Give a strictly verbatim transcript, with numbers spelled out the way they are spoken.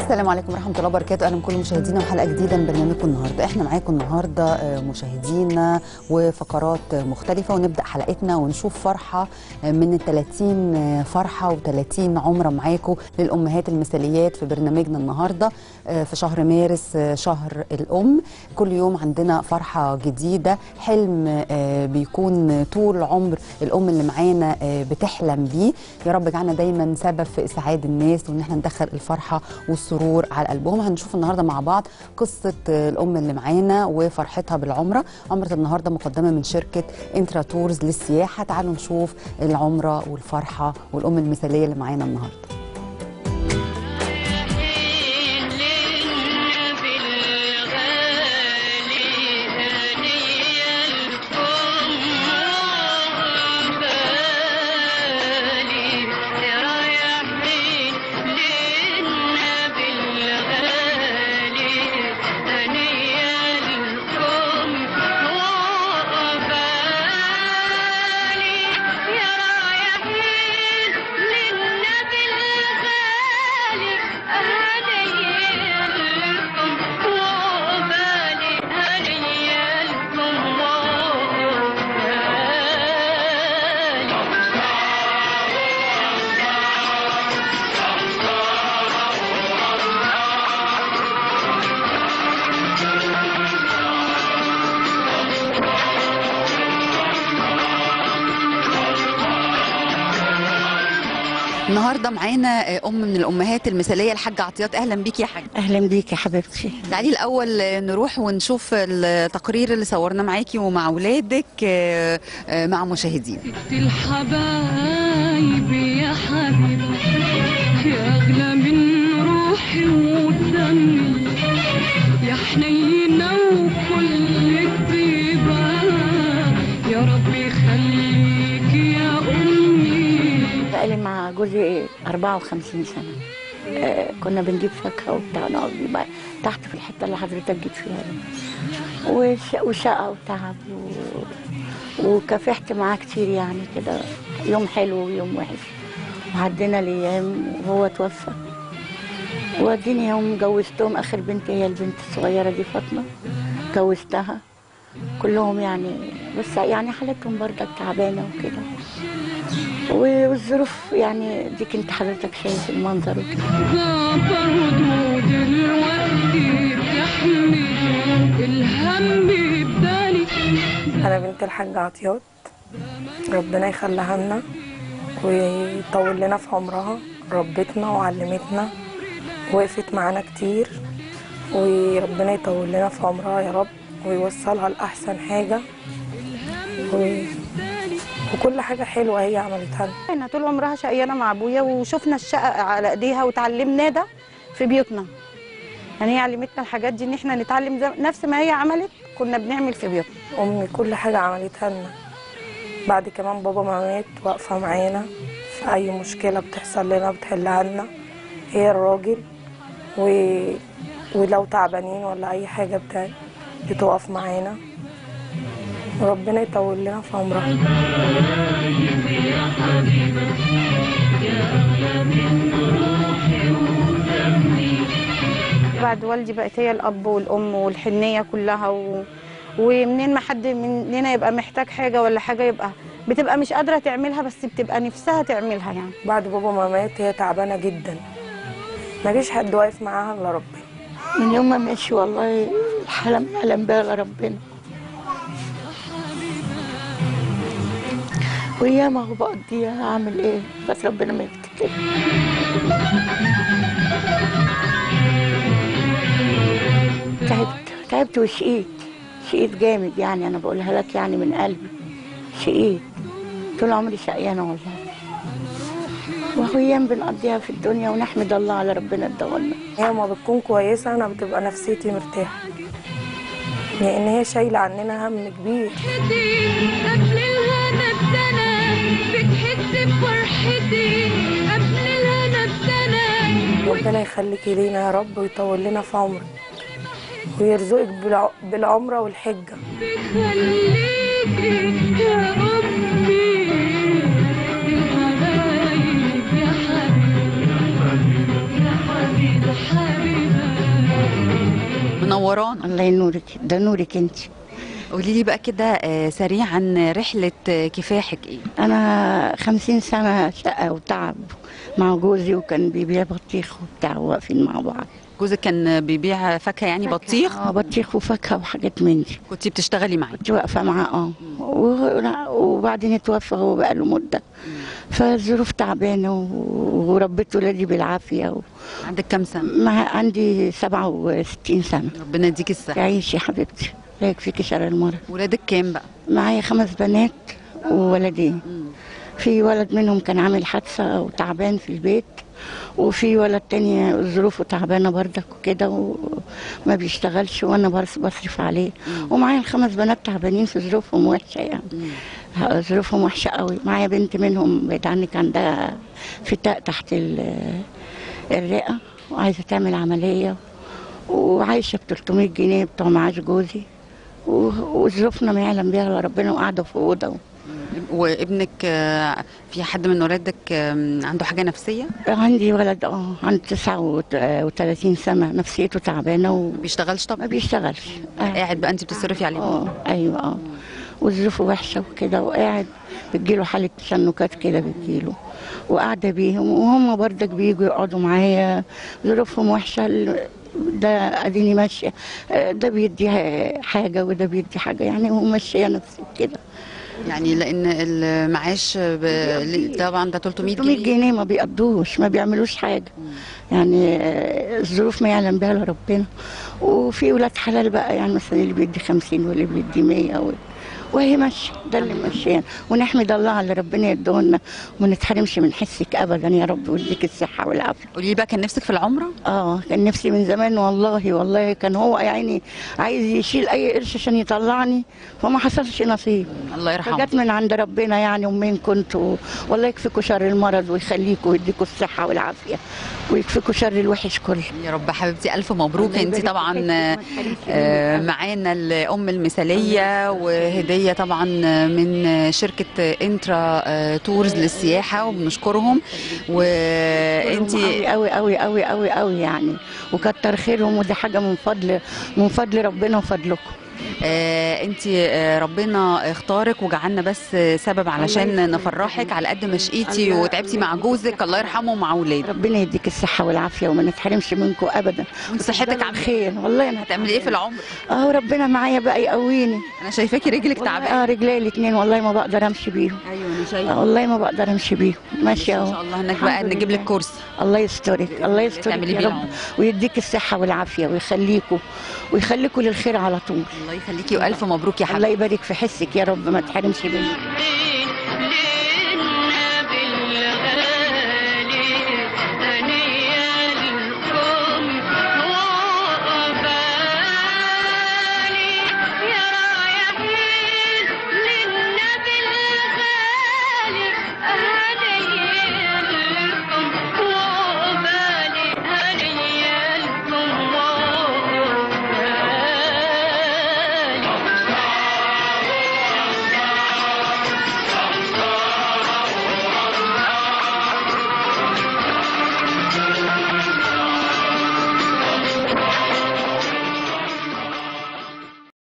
السلام عليكم ورحمة الله وبركاته. أهلا بكل مشاهدينا وحلقة جديدة من برنامجكم النهاردة. احنا معاكم النهاردة مشاهدينا وفقرات مختلفة، ونبدأ حلقتنا ونشوف فرحة من ثلاثين فرحة و30 عمرة معاكم للأمهات المثاليات في برنامجنا النهاردة في شهر مارس، شهر الأم. كل يوم عندنا فرحة جديدة، حلم بيكون طول عمر الأم اللي معانا بتحلم بيه. يا رب اجعلنا دايما سبب في إسعاد الناس، وإن احنا ندخل الفرحة والسرور على قلبهم. هنشوف النهارده مع بعض قصه الام اللي معانا وفرحتها بالعمره. عمره النهارده مقدمه من شركه انترا تورز للسياحه. تعالوا نشوف العمره والفرحه والام المثاليه اللي معانا النهارده. النهارده معانا ام من الامهات المثاليه الحاجه عطيات. اهلا بيكي يا حاجه. اهلا بيكي يا حبيبتي. تعالي الاول نروح ونشوف التقرير اللي صورنا معاكي ومع اولادك مع مشاهدين. الحبايب يا حبيبه يا اغلى من روحي ودمي، يا حنينه وكل طيبه، يا رب يخليك يا امي. بقالي مع جوزي أربعة وخمسين سنة. آه كنا بنجيب فاكهة وبتاع، نقضي بقى تحت في الحتة اللي حضرتك جيت فيها دي، وش... وشقة وتعب و... وكافحت معاه كتير يعني كده، يوم حلو ويوم وحش، وعدينا الأيام وهو توفى. واديني يوم جوزتهم، آخر بنت هي البنت الصغيرة دي فاطمة، جوزتها. كلهم يعني بس يعني حالتهم برضك تعبانة وكده، والظروف يعني ديك انت حضرتك شايف المنظر وكده. انا بنت الحاجه عطيات، ربنا يخليها لنا ويطول لنا في عمرها. ربتنا وعلمتنا، وقفت معانا كتير، وربنا يطول لنا في عمرها يا رب، ويوصلها لاحسن حاجه و... وكل حاجه حلوه هي عملتها لنا. احنا طول عمرها شقيانه مع ابويا، وشفنا الشقه على ايديها وتعلمنا ده في بيوتنا. يعني هي علمتنا الحاجات دي، ان احنا نتعلم نفس ما هي عملت كنا بنعمل في بيوتنا. امي كل حاجه عملتها لنا. بعد كمان بابا ما مات واقفه معانا في اي مشكله بتحصل لنا بتحلها لنا. هي الراجل و... ولو تعبانين ولا اي حاجه بتاع بتقف معانا، وربنا يطول لنا في عمرها. بعد والدي بقت هي الاب والام والحنيه كلها، و... ومنين ما حد مننا يبقى محتاج حاجه ولا حاجه يبقى بتبقى مش قادره تعملها، بس بتبقى نفسها تعملها. يعني بعد بابا ما مات هي تعبانه جدا، ما فيش حد واقف معاها الا ربنا. من يوم ما مشي والله الحاله ما يعلم بها الا ربنا، وياما هو بقضيها. هعمل ايه بس ربنا ما يفتكر. تعبت تعبت وشقيت شقيت جامد، يعني انا بقولها لك يعني من قلبي. شقيت طول عمري شقيانه والله، وهو ايام بنقضيها في الدنيا ونحمد الله على ربنا اداهولنا. هي ما بتكون كويسه انا بتبقى نفسيتي مرتاحه، لان هي شايله عننا هم كبير. قبل الهنا بسنه بتحس بفرحتي، قبل الهنا بسنه. ربنا يخليكي لينا يا رب، ويطول لنا في عمرك، ويرزقك بالعمره والحجه. بيخليكي يا امي الحبايب يا حبيبي يا حبيبي يا حبيبي. منورانا. الله ينورك، ده نورك انت. قولي لي بقى كده آه، سريعا رحله آه، كفاحك ايه؟ انا خمسين سنه شقه وتعب مع جوزي، وكان بيبيع بطيخ وبتاع، واقفين مع بعض. جوزك كان بيبيع فاكهه يعني بطيخ؟ اه بطيخ وفاكهه وحاجات من دي. كنتي بتشتغلي معاه؟ كنت واقفه معاه اه و- وبعدين اتوفى هو بقاله مده، فالظروف تعبانه و- وربيت ولادي بالعافيه و... عندك كام سنه؟ مع عندي سبعة وستين سنه. ربنا يديكي الصحه. تعيشي يا حبيبتي، لا يكفيكي شر المرض. ولادك كام بقى؟ معايا خمس بنات وولدين. في ولد منهم كان عامل حادثه وتعبان في البيت، وفي ولد تاني ظروفه تعبانه بردك وكده وما بيشتغلش، وانا بس بصرف عليه. ومعايا الخمس بنات تعبانين في ظروفهم وحشه يعني. ظروفهم وحشه قوي. معايا بنت منهم بعيد عنك عندها فتاء تحت ال- الرئه وعايزه تعمل عمليه، وعايشه ب ثلاثمية جنيه بتوع معاش جوزي، و- وظروفنا ما يعلم بيها الا ربنا، وقاعده في اوضه. وابنك آه، في حد من ولادك آه، عنده حاجه نفسيه؟ عندي ولد اه عنده تسعة وثلاثين سنه، نفسيته تعبانه و... ما بيشتغلش ما طبعا؟ بيشتغلش. آه. قاعد بقى انت بتصرفي عليه؟ اه ايوه اه وظروفه وحشه وكده، وقاعد بتجيله حاله تشنكات كده بتجيله، وقاعده بيهم، وهم برضك بيجوا يقعدوا معايا. ظروفهم وحشه، ال- ده اديني ماشيه، آه، ده بيدي حاجه وده بيدي حاجه، يعني هو ماشيه نفسه كده. يعني لان المعاش ب... طبعا ده ثلاثمية ثلاثمية جنيه. جنيه ما بيقضوش، ما بيعملوش حاجه. يعني آه، الظروف ما يعلم بها الا ربنا. وفي ولاد حلال بقى، يعني مثلا اللي بيدي خمسين واللي بيدي مية و... وهي ماشيه، ده اللي ماشيين. ونحمد الله على اللي ربنا يدونا، وما نتحرمش من حسك ابدا يا رب، ويديك الصحه والعافيه. قولي لي بقى، كان نفسك في العمره؟ اه كان نفسي من زمان والله، والله كان هو يعني عايز يشيل اي قرش عشان يطلعني، فما حصلش نصيب. الله يرحمه. فجت من عند ربنا يعني. ومين كنتوا، والله يكفيكوا شر المرض ويخليكوا ويديكوا الصحه والعافيه، ويكفيكوا شر الوحش كله. يا رب حبيبتي، الف مبروك. الله انت يبارك طبعا فيك. آه، آه، معانا الام المثاليه، وهديه طبعا من شركه انترا آه، تورز للسياحه، وبنشكرهم. وانت قوي قوي قوي قوي قوي قوي يعني، وكتر خيرهم، ودي حاجه من فضل من فضل ربنا وفضلكم. آه انت آه ربنا اختارك وجعلنا بس سبب علشان نفرحك، على قد ما شقيتي وتعبتي مع جوزك الله يرحمه ومع اولادك. ربنا يديك الصحه والعافيه، وما نتحرمش منكم ابدا. وانت صحتك عامله خير والله. انا هتعملي ايه في العمر؟ اه ربنا معايا بقى يقويني. انا شايفاكي رجلك تعبانه. اه رجلي الاثنين والله ما بقدر امشي بيهم. ايوه انا آه شايفه. والله ما بقدر امشي بيهم، ماشيه اهو. ان شاء الله هناك بقى نجيب لك كرسي. الله يسترك، الله يسترك تعملي يا بيه رب، العمر. ويديك الصحه والعافيه، ويخليكوا ويخليكوا للخير على طول. الله يخليكي والف مبروك يا حبيبتي. الله يبارك في حسك يا رب، ما تحرمش منك.